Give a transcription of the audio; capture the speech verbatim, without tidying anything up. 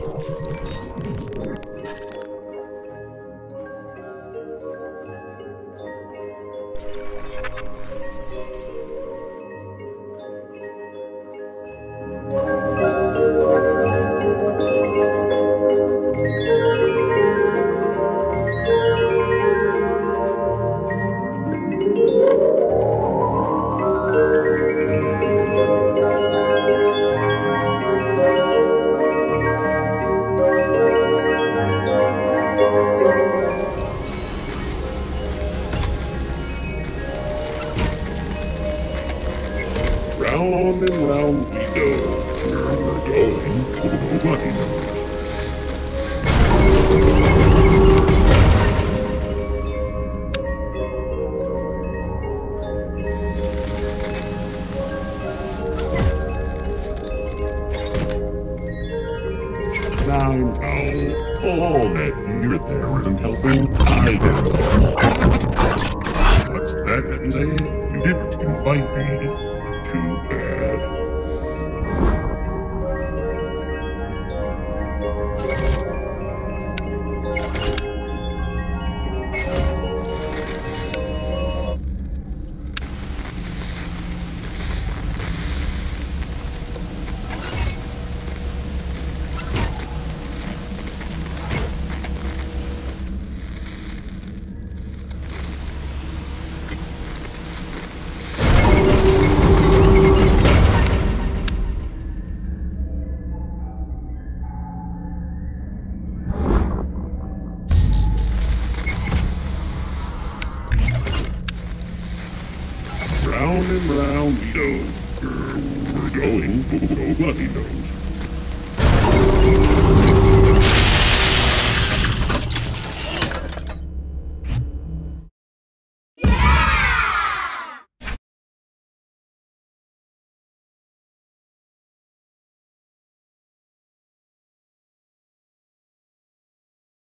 Round and round we go. Where we're going, nobody knows. Now, now, all that gear there isn't helping either. What's that say? You didn't invite me. Too bad.